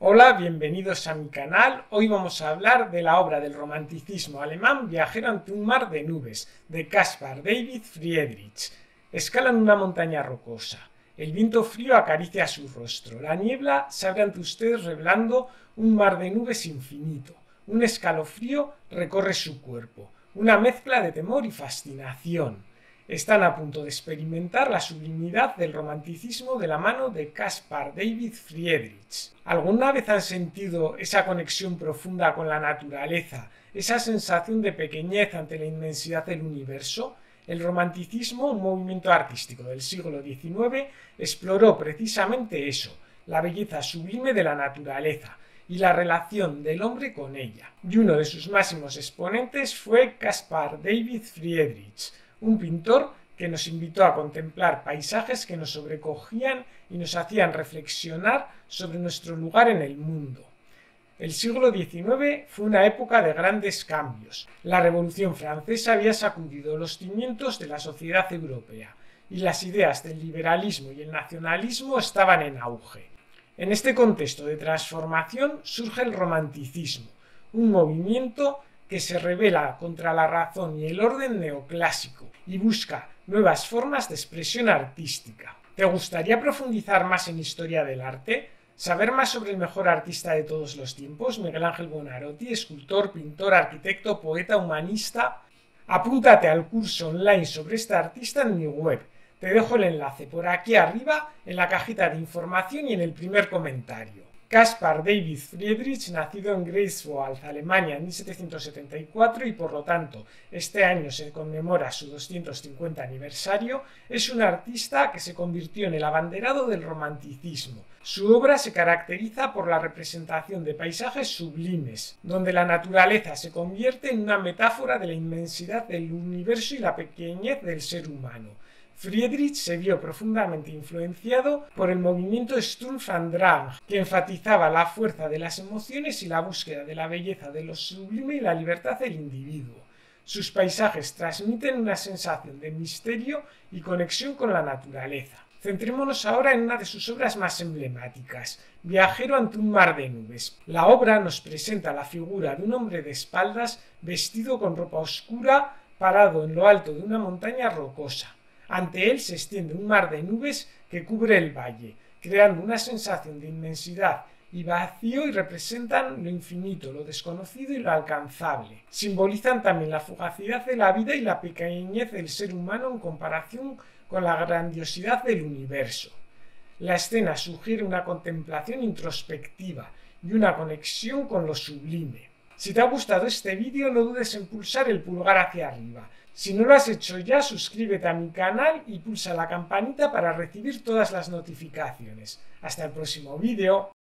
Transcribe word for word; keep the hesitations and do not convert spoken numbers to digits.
Hola, bienvenidos a mi canal. Hoy vamos a hablar de la obra del romanticismo alemán Viajero ante un mar de nubes, de Caspar David Friedrich. Escalan una montaña rocosa. El viento frío acaricia su rostro. La niebla se abre ante ustedes revelando un mar de nubes infinito. Un escalofrío recorre su cuerpo. Una mezcla de temor y fascinación. Están a punto de experimentar la sublimidad del romanticismo de la mano de Caspar David Friedrich. ¿Alguna vez han sentido esa conexión profunda con la naturaleza, esa sensación de pequeñez ante la inmensidad del universo? El romanticismo, un movimiento artístico del siglo diecinueve, exploró precisamente eso, la belleza sublime de la naturaleza y la relación del hombre con ella. Y uno de sus máximos exponentes fue Caspar David Friedrich, un pintor que nos invitó a contemplar paisajes que nos sobrecogían y nos hacían reflexionar sobre nuestro lugar en el mundo. El siglo diecinueve fue una época de grandes cambios. La Revolución Francesa había sacudido los cimientos de la sociedad europea y las ideas del liberalismo y el nacionalismo estaban en auge. En este contexto de transformación surge el romanticismo, un movimiento que se rebela contra la razón y el orden neoclásico y busca nuevas formas de expresión artística. ¿Te gustaría profundizar más en historia del arte? ¿Saber más sobre el mejor artista de todos los tiempos, Miguel Ángel Buonarroti, escultor, pintor, arquitecto, poeta, humanista? Apúntate al curso online sobre este artista en mi web. Te dejo el enlace por aquí arriba en la cajita de información y en el primer comentario. Caspar David Friedrich, nacido en Greifswald, Alemania, en mil setecientos setenta y cuatro y por lo tanto este año se conmemora su doscientos cincuenta aniversario, es un artista que se convirtió en el abanderado del romanticismo. Su obra se caracteriza por la representación de paisajes sublimes, donde la naturaleza se convierte en una metáfora de la inmensidad del universo y la pequeñez del ser humano. Friedrich se vio profundamente influenciado por el movimiento Sturm und Drang, que enfatizaba la fuerza de las emociones y la búsqueda de la belleza de lo sublime y la libertad del individuo. Sus paisajes transmiten una sensación de misterio y conexión con la naturaleza. Centrémonos ahora en una de sus obras más emblemáticas, Viajero ante un mar de nubes. La obra nos presenta la figura de un hombre de espaldas vestido con ropa oscura, parado en lo alto de una montaña rocosa. Ante él se extiende un mar de nubes que cubre el valle, creando una sensación de inmensidad y vacío y representan lo infinito, lo desconocido y lo alcanzable. Simbolizan también la fugacidad de la vida y la pequeñez del ser humano en comparación con la grandiosidad del universo. La escena sugiere una contemplación introspectiva y una conexión con lo sublime. Si te ha gustado este vídeo, no dudes en pulsar el pulgar hacia arriba. Si no lo has hecho ya, suscríbete a mi canal y pulsa la campanita para recibir todas las notificaciones. Hasta el próximo vídeo.